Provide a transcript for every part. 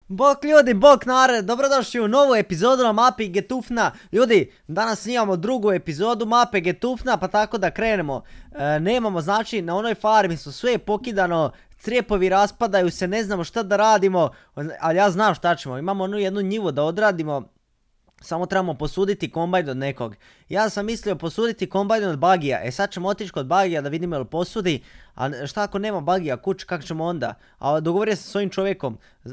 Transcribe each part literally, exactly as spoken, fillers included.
Bok ljudi, bok narod, dobrodošli u novu epizodu na mapi Getufna. Ljudi, danas snimamo drugu epizodu mape Getufna, pa tako da krenemo. e, Nemamo, znači, na onoj farmi su sve pokidano, crijepovi raspadaju se, ne znamo šta da radimo. Ali ja znam šta ćemo, imamo onu jednu njivu da odradimo. Samo trebamo posuditi kombajn od nekog. Ja sam mislio posuditi kombajn od Bagija. E sad ćemo otići kod Bagija da vidimo jel posudi. A šta ako nema Bagija kuć, kako ćemo onda? A dogovorio sam s ovim čovjekom. E,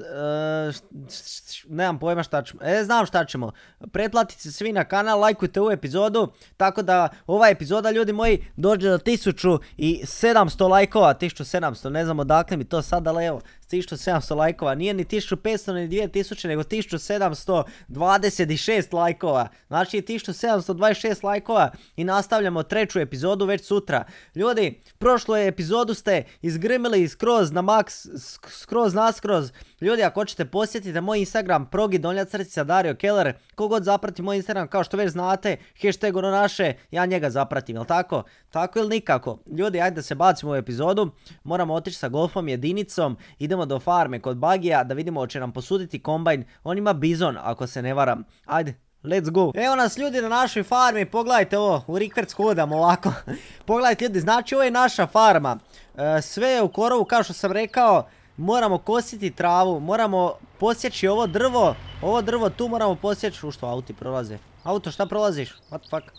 nemam pojma šta ćemo. E znam šta ćemo. Pretplatite se svi na kanal, lajkujte ovu epizodu. Tako da ova epizoda, ljudi moji, dođe do tisuću sedamsto lajkova. tisuću sedamsto, ne znam odakle mi to sad, ali evo. tisuću sedamsto lajkova, nije ni tisuću petsto ni dvije tisuće, nego tisuću sedamsto dvadeset šest lajkova. Znači tisuću sedamsto dvadeset šest lajkova i nastavljamo treću epizodu već sutra. Ljudi, prošlu epizodu ste izgrmili skroz na max, skroz naskroz. Ljudi, ako hoćete posjetite moj Instagram, progi donja crtica Dario Keller. Kogod zaprati moj Instagram, kao što već znate, hashtag ono naše, ja njega zapratim, jel tako? Tako ili nikako? Ljudi, ajde da se bacimo u epizodu. Moramo otići sa golfom jedinicom. Idemo do farme kod Bagija da vidimo hoće nam posuditi kombajn. On ima bizon, ako se ne varam. Ajde, let's go. Evo nas ljudi na našoj farmi, pogledajte ovo, u rikverc hodam ovako. Pogledajte ljudi, znači ovo je naša farma. E, sve je u korovu, kao što sam rekao. Moramo kositi travu, moramo posjeći ovo drvo. Ovo drvo tu moramo posjeći. U što auti prolaze? Auto, šta prolaziš? What the fuck?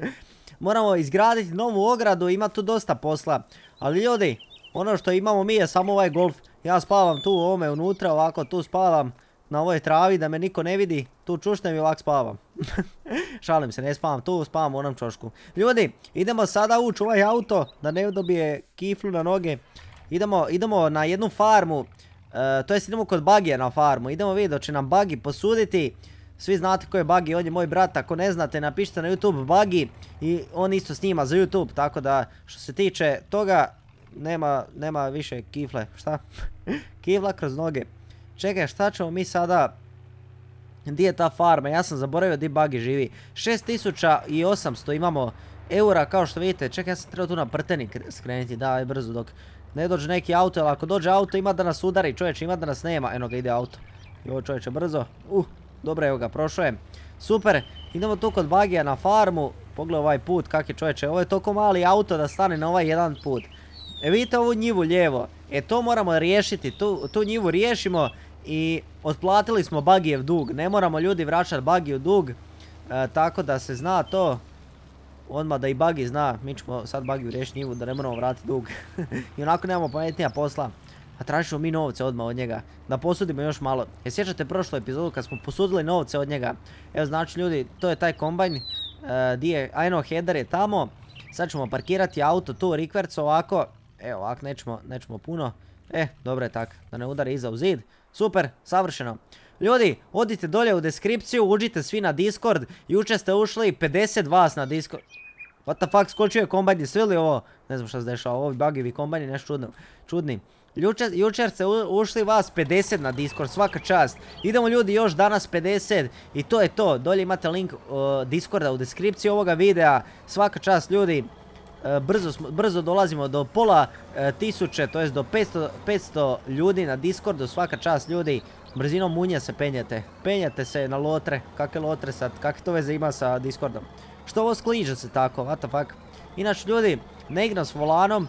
Moramo izgraditi novu ogradu, ima tu dosta posla. Ali ljudi, ono što imamo mi je samo ovaj golf. Ja spavam tu u ovome unutra, ovako tu spavam na ovoj travi da me niko ne vidi. Tu čušnem i ovak spavam. Šalim se, ne spavam tu, spavam u onom čošku. Ljudi, idemo sada ući u ovaj auto da ne dobije kiflu na noge. Idemo, idemo na jednu farmu, uh, to jest idemo kod Bagija na farmu. Idemo vidjeti da će nam Bagi posuditi. Svi znate ko je Bagi, on je moj brat, ako ne znate napišite na YouTube Bagi. I on isto snima za YouTube, tako da što se tiče toga nema, nema više kifle, šta? Kifla kroz noge. Čekaj, šta ćemo mi sada? Gdje je ta farma? Ja sam zaboravio gdje Bagi živi. šest tisuća osamsto imamo eura, kao što vidite. Čekaj, ja sam trebao tu na prtenik skrenuti, da, brzo dok ne dođe neki auto, jer ako dođe auto ima da nas udari, čovječe, ima da nas nema. Eno ga, ide auto. Joj čovječe, brzo. Uh, dobro, evo ga, prošao je. Super, idemo tu kod Bagija na farmu. Pogledaj ovaj put, kak je čovječe, ovo je toliko mali auto da stane na ovaj jedan put. E vidite ovu njivu lijevo, e to moramo riješiti, tu, tu njivu riješimo i otplatili smo Bagijev dug. Ne moramo ljudi vraćati Bagijev dug, e, tako da se zna to. Odmah da i Bagi zna, mi ćemo sad Bagiju riješiti njivu da ne moramo vratiti dug. I onako nemamo pametnija posla. A tražimo mi novce odmah od njega, da posudimo još malo. E sjećate prošlu epizodu kad smo posudili novce od njega. Evo znači ljudi, to je taj kombajn, e, di je, ajno header je tamo. Sad ćemo parkirati auto tu, rikverc ovako. Evo ovako, nećemo, nećemo puno. E, dobro je tak, da ne udari iza u zid. Super, savršeno. Ljudi, odite dolje u deskripciju, uđite svi na Discord. Jučer ste ušli pedeset vas na Discord. What the fuck, skočio je kombajn, svi li ovo? Ne znam šta se dešava, ovi Bagijevi kombajni, nešto čudno, čudni. Jučer, jučer ste ušli vas pedeset na Discord, svaka čast. Idemo ljudi još danas pedeset i to je to. Dolje imate link uh, Discorda u deskripciji ovoga videa. Svaka čast ljudi. Uh, brzo, brzo dolazimo do pola uh, tisuće, to jest do petsto, petsto ljudi na Discordu. Svaka čast ljudi. Brzinom munje se penjete. Penjete se na lotre. Kakve lotre sad? Kakve to veze ima sa Discordom? Što ovo skliže se tako? What the fuck? Inače ljudi, ne igram s volanom.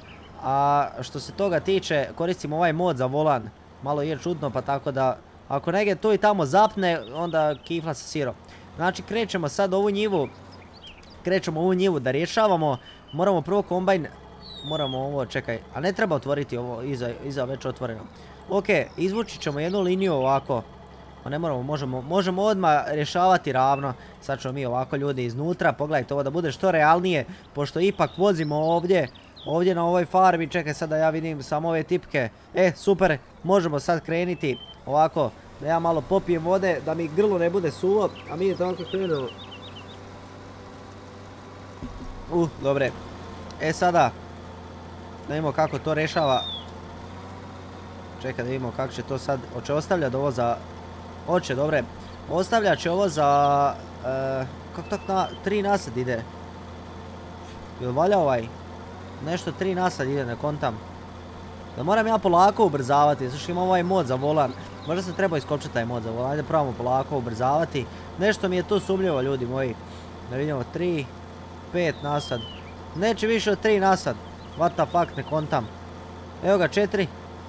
A što se toga tiče, koristim ovaj mod za volan. Malo je čudno, pa tako da ako negdje tu i tamo zapne, onda kifla sa sirom. Znači krećemo sad ovu njivu. Krećemo ovu njivu da rješavamo. Moramo prvo kombajn. Moramo ovo, čekaj. A ne treba otvoriti ovo, iza, iza već otvoreno. Ok, izvući ćemo jednu liniju ovako. A ne moramo, možemo, možemo odmah rješavati ravno. Sad ćemo mi ovako ljudi iznutra. Pogledajte ovo da bude što realnije. Pošto ipak vozimo ovdje. Ovdje na ovoj farmi, čekaj sad da ja vidim samo ove tipke. E, super, možemo sad kreniti ovako, da ja malo popijem vode, da mi grlo ne bude suvo, a mi je tako krenuo. Uh, dobre. E sada, da vidimo kako to rešava. Čekaj da vidimo kako će to sad, hoće ostavljati ovo za... Hoće, dobre. Ostavljat će ovo za... Uh, kako tako na... tri nasad ide? Jel valja ovaj? Nešto tri nasad ide, ne kontam. Da moram ja polako ubrzavati, zato što imam ovaj mod za volan. Možda se treba iskopčati taj mod za volan, ajde probamo polako ubrzavati. Nešto mi je tu sumljivo, ljudi moji. Da vidimo, tri, pet nasad. Neće više od tri nasad. What the fuck, ne kontam. Evo ga, četiri.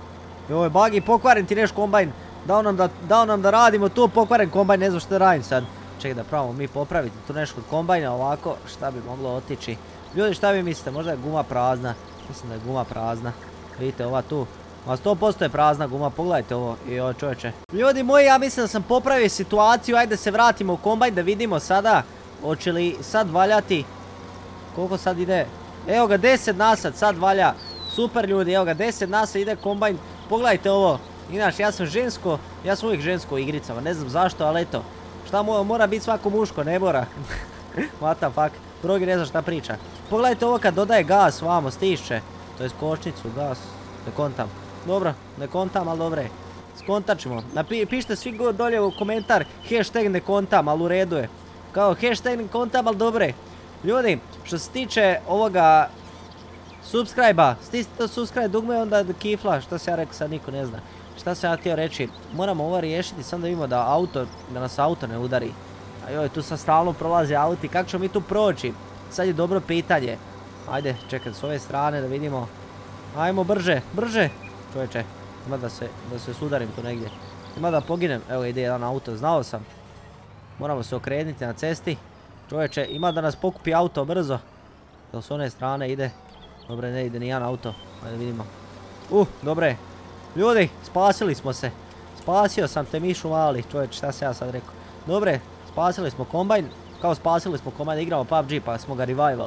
I ovo je bagi, pokvaren ti neš kombajn. Dao nam da, dao nam da radimo tu pokvaren kombajn, ne znam što da radim sad. Čekaj da pravimo mi popraviti tu nešto kod kombajna ovako, šta bi moglo otići. Ljudi, šta vi mislite, možda je guma prazna. Mislim da je guma prazna. Vidite ova tu. Ma sto posto je prazna guma, pogledajte ovo. I ovo čovječe. Ljudi moji, ja mislim da sam popravio situaciju. Ajde se vratimo u kombajn da vidimo sada. Hoće li sad valjati. Koliko sad ide? Evo ga, deset nasad sad valja. Super ljudi, evo ga, deset nasad ide kombajn. Pogledajte ovo. Inače, ja sam žensko. Ja sam uvijek žensko u igricama, ne znam zašto, ali eto. Šta mora, mora biti svako muško, ne mora. What the fuck. Drogi ne zna šta priča. Pogledajte ovo kad dodaje gas, vamo, stišće. To je kočnicu, gas. Ne kontam. Dobro, ne kontam, ali dobre. Skontat ćemo. Napišite svi dolje u komentar hashtag ne kontam, ali u redu je. Kao hashtag ne kontam, ali dobre. Ljudi, što se tiče ovoga subscribe-a, stisnite subscribe dugme onda kifla. Šta se ja rekao, sad niko ne zna. Šta sam ja htio reći, moramo ovo riješiti, sam da vidimo da auto, da nas auto ne udari. A joj, tu sad stalno prolaze auti, kako ćemo mi tu proći? Sad je dobro pitanje. Ajde, čekaj s ove strane da vidimo. Ajmo brže, brže. Čovječe, ima da se, da se sudarim tu negdje. Ima da poginem, evo ide jedan auto, znao sam. Moramo se okrenuti na cesti. Čovječe, ima da nas pokupi auto brzo. Jel s one strane ide? Dobre, ne ide nijedan auto, ajde vidimo. Uh, dobre. Ljudi, spasili smo se. Spasio sam te mišu mali, čovječ, šta se ja sad rekao. Dobre, spasili smo kombajn. Kao spasili smo kombajn, igramo P U B G pa smo ga revivali.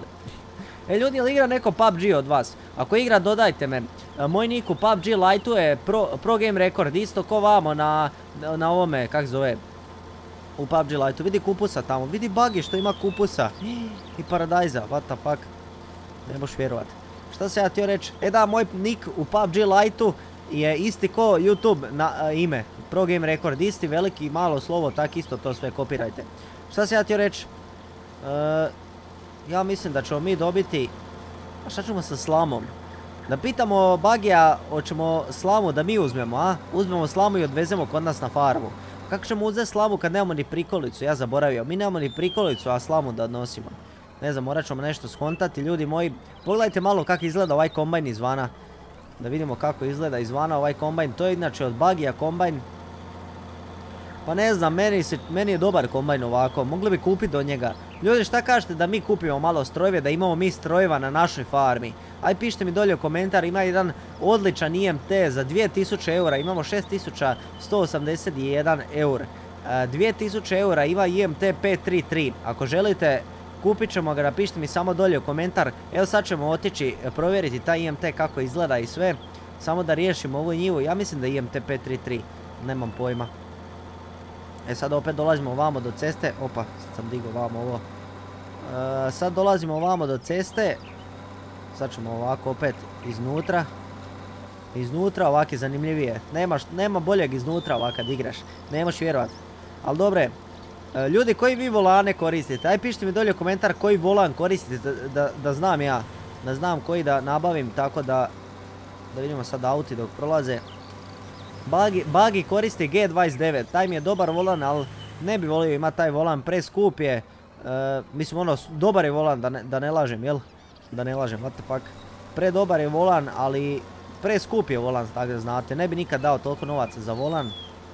E ljudi, ili igra neko P U B G od vas? Ako igra, dodajte me. Moj nick u P U B G Lite-u je pro, pro Game Record, isto ko vamo na, na ovome, kak zove, u P U B G Lite-u. Vidi kupusa tamo, vidi Buggy što ima kupusa. I Paradajza, what the fuck. Ne moš vjerovat. Šta se ja htio reći? E da, moj nick u P U B G Lite-u je isti ko YouTube na a, ime. Pro Game Record, isti veliki malo slovo, tak isto to sve kopirajte. Šta se ja htio reći? E, ja mislim da ćemo mi dobiti... A šta ćemo sa slamom? Da pitamo Buggyja, hoćemo slamu da mi uzmemo, a? Uzmemo slamu i odvezemo kod nas na farmu. Kako ćemo uzeti slamu kad nemamo ni prikolicu? Ja zaboravio, mi nemamo ni prikolicu, a slamu da odnosimo. Ne znam, morat ćemo nešto skontati, ljudi moji. Pogledajte malo kako izgleda ovaj kombajn izvana. Da vidimo kako izgleda izvana ovaj kombajn. To je inače od Buggyja kombajn. Pa ne znam, meni, se, meni je dobar kombajn ovako. Mogli bi kupiti od njega. Ljudi, šta kažete da mi kupimo malo strojeve, da imamo mi strojeva na našoj farmi? Aj pišite mi dolje u komentar, ima jedan odličan I M T za dvije tisuće eura. Imamo šest tisuća sto osamdeset jedan eur. dvije tisuće eura ima I M T pet tri tri. Ako želite, kupit ćemo ga, napišite mi samo dolje u komentar. Evo sad ćemo otići provjeriti taj I M T kako izgleda i sve. Samo da riješimo ovu njivu. Ja mislim da je I M T pet tri tri. Nemam pojma. E sad opet dolazimo ovamo do ceste. Opa, sad sam digao ovamo ovo. E, sad dolazimo ovamo do ceste. Sad ćemo ovako opet iznutra. Iznutra ovak je zanimljivije. Nema, nema boljeg iznutra ovak kad igraš. Nemaš vjerovat. Ali dobre. E, ljudi, koji vi volane koristite? Aj pišite mi dolje u komentar koji volan koristite. Da, da, da znam ja. Da znam koji da nabavim. Tako da... Da vidimo sad auti dok prolaze. Buggy, Buggy koristi G dvadeset devet, taj mi je dobar volan, ali ne bi volio imati taj volan, preskup je. E, mislim ono, dobar je volan, da ne, da ne lažem, jel? Da ne lažem, what the fuck. Predobar je volan, ali preskup je volan, tako da znate. Ne bi nikad dao toliko novaca za volan.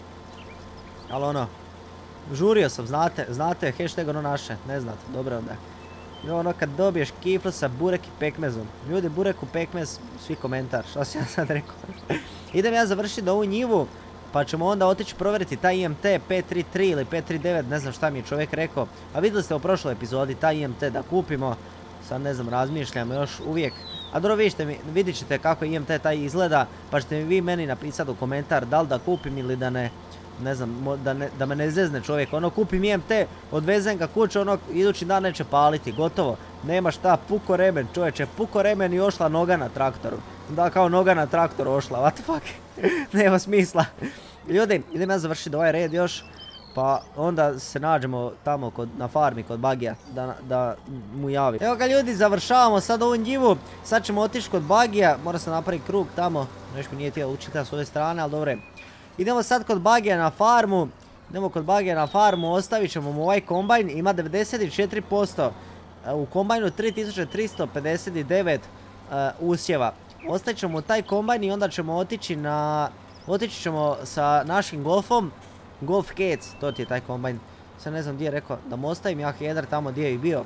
Ali ono, žurio sam, znate, znate, hashtag ono naše, ne znate, dobro onda. Ono kad dobiješ kiflu sa burek i pekmezom. Ljudi, burek u pekmez, svi komentar, šta sam ja sad rekao. Idem ja završiti ovu njivu, pa ćemo onda otići provjeriti taj I M T pet tri tri ili pet tri devet, ne znam šta mi je čovjek rekao. A vidjeli ste u prošloj epizodi taj I M T da kupimo, sad ne znam, razmišljamo još uvijek. A dobro, vidite mi, vidit ćete kako I M T taj izgleda, pa ćete mi vi meni napisati u komentar da li da kupim ili da ne. Ne znam, da, ne, da me ne zezne čovjek, ono kupim I M T, odvezem ga kuće, ono idući dan neće paliti, gotovo. Nema šta, puko remen čovječe, puko remen i ošla noga na traktoru. Da, kao noga na traktoru ošla, what the fuck. Nema smisla. Ljudi, idem ja završiti ovaj red još. Pa onda se nađemo tamo kod, na farmi kod Bagija da, da mu javi. Evo ga ljudi, završavamo sad ovu njivu. Sad ćemo otići kod Bagija. Mora se napraviti krug tamo. Nešto mi nije tijelo učiti s ove strane, ali dobro. Idemo sad kod Bagija na farmu. Idemo kod Bagija na farmu. Ostavit ćemo mu ovaj kombajn. Ima devedeset četiri posto. U kombajnu tri tisuće tristo pedeset devet uh, usjeva. Ostavit ćemo taj kombajn i onda ćemo otići na... Otići ćemo sa našim golfom. Golf Cats, to ti je taj kombajn. Sad ne znam gdje je rekao da mu ostavim ja header tamo gdje je i bio.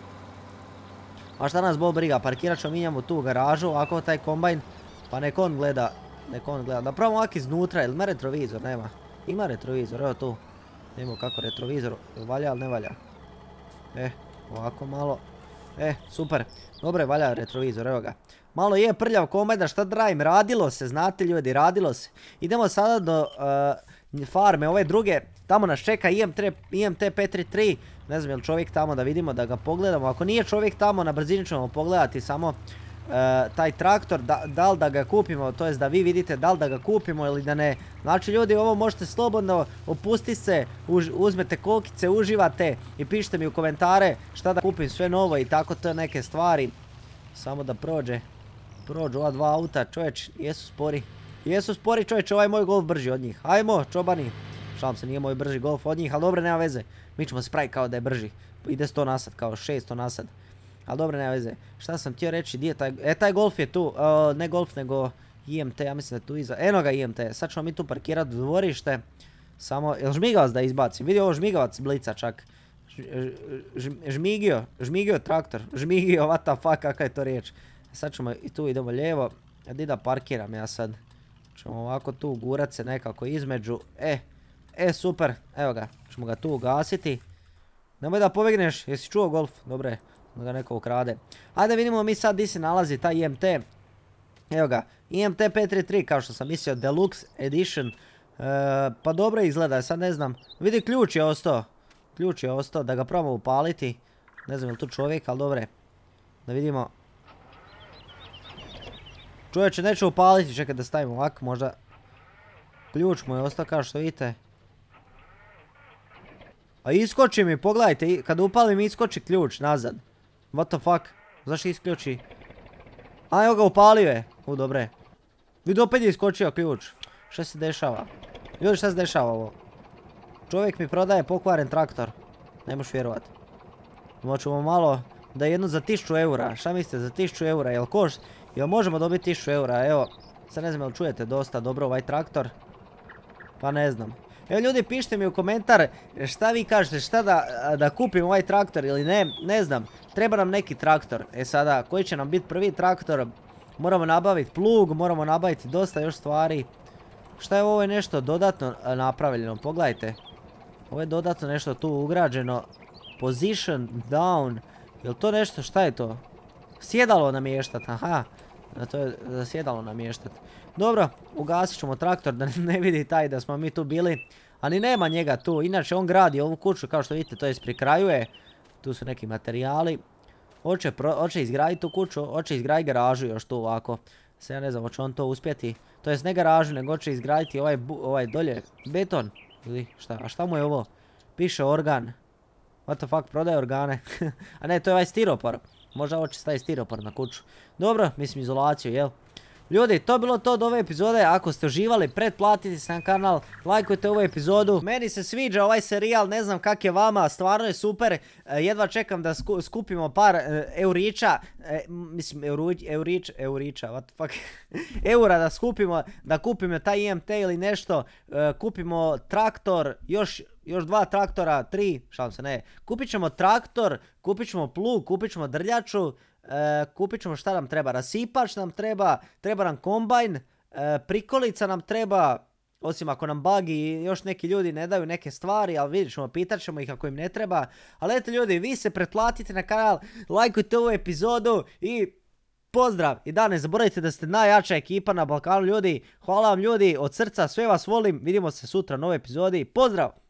A šta nas bol briga, parkirat ćemo mi njemu tu u garažu, ako taj kombajn, pa nek on gleda, nek on gleda. Da pravimo ovak iznutra, ili ima retrovizor, nema. Ima retrovizor, evo tu. Vidimo kako retrovizor, valja ili ne valja. E, ovako malo. E, super. Dobro je, valja retrovizor, evo ga. Malo je prljav kombajn, da šta dravim, radilo se, znate ljudi, radilo se. Idemo sada do... Uh, farme ove druge, tamo nas čeka I M T pet tri tri, ne znam je li čovjek tamo, da vidimo, da ga pogledamo. Ako nije čovjek tamo, na brzini ćemo pogledati samo uh, taj traktor, da, da li da ga kupimo, to jest da vi vidite da li da ga kupimo ili da ne. Znači ljudi, ovo možete slobodno opustiti se, už, uzmete kokice, uživate i pišite mi u komentare šta da kupim sve novo i tako to neke stvari. Samo da prođe, prođu ova dva auta, čovječ, jesu spori. Jesu spori čovječe, ovaj moj golf brži od njih. Ajmo, čobani. Šalim se, nije moj brži golf od njih, ali dobro, nema veze. Mi ćemo se praviti kao da je brži. Ide sto nasad, kao šesto nasad. Ali dobro, nema veze. Šta sam htio reći, di je taj... E, taj golf je tu. Uh, ne golf, nego I M T, ja mislim da je tu iza. Eno ga I M T. Sad ćemo mi tu parkirati u dvorište. Samo, jel žmigavac da izbacim? Vidi ovo žmigavac blica čak. Žmigio, žmigio traktor. Žmigio, what the fuck, kakva je to riječ. Sad ćemo i tu idemo lijevo. Di da parkiram ja sad. Ćemo ovako tu gurat se nekako između. E, e super, evo ga, ćemo ga tu ugasiti. Nemoj da pobegneš, jesi čuo golf? Dobre, da ga neko ukrade. Ajde vidimo mi sad di se nalazi taj I M T. Evo ga, I M T pet tri tri, kao što sam mislio, Deluxe Edition. E, pa dobro izgleda, sad ne znam. Vidi, ključ je ostao. Ključ je ostao, da ga probamo upaliti. Ne znam je li tu čovjek, ali dobre. Da vidimo. Čovječe, neću upaliti, čekaj da stavimo ovako, možda... Ključ mu je ostao, kao što vidite. A iskoči mi, pogledajte, kada upalim iskoči ključ nazad. What the fuck? Zašto isključi? A evo ga, upalio je. U, dobre. Vidi, opet je iskočio ključ. Šta se dešava? Ljudi, šta se dešava ovo? Čovjek mi prodaje pokvaren traktor. Ne možeš vjerovat. Moćemo malo da jednu za tisuću eura. Šta mislite, za tisuću eura, jel koš? Jel možemo dobiti tisuću eura, evo. Sad ne znam jel čujete dosta dobro ovaj traktor. Pa ne znam. Evo ljudi, pišite mi u komentar šta vi kažete, šta da, da kupim ovaj traktor ili ne. Ne znam, treba nam neki traktor. E sada, koji će nam biti prvi traktor? Moramo nabaviti plug, moramo nabaviti dosta još stvari. Šta je ovo, je nešto dodatno napravljeno, pogledajte. Ovo je dodatno nešto tu ugrađeno. Position down. Jel to nešto, šta je to? Sjedalo namještat, aha. To je za sjedalo namještat. Dobro, ugasit ćemo traktor da ne vidi taj da smo mi tu bili. Ali nema njega tu, inače on gradi ovu kuću kao što vidite, to jest prikrajuje. Tu su neki materijali. Hoće, hoće izgraditi tu kuću, hoće izgraditi garažu još tu ovako. Sad ja ne znam, hoće on to uspjeti. To jest ne garažu, nego hoće izgraditi ovaj, ovaj dolje beton. Ili šta, a šta mu je ovo? Piše organ. What the fuck, prodaje organe. A ne, to je ovaj stiropor. Možda hoće staviti stiropor na kuću. Dobro, mislim izolaciju, jel? Ljudi, to je bilo to od ove epizode. Ako ste uživali, pretplatite se na kanal, lajkujte ovu epizodu. Meni se sviđa ovaj serijal, ne znam kak je vama, stvarno je super. Jedva čekam da sku, skupimo par e, eurića, e, mislim eurić, eurić, eurića, what the fuck, eura da skupimo, da kupimo taj I M T ili nešto, e, kupimo traktor, još, još dva traktora, tri, šalim se, ne, kupit ćemo traktor, kupit ćemo plug, kupit ćemo drljaču, E, kupit ćemo šta nam treba, rasipač nam treba, treba nam kombajn, e, prikolica nam treba, osim ako nam bug i još neki ljudi ne daju neke stvari, ali vidjet ćemo, pitat ćemo ih ako im ne treba. Ali eto ljudi, vi se pretplatite na kanal, lajkujte ovu epizodu i pozdrav! I da, ne zaboravite da ste najjača ekipa na Balkanu ljudi, hvala vam ljudi, od srca, sve vas volim, vidimo se sutra u novoj epizodi, pozdrav!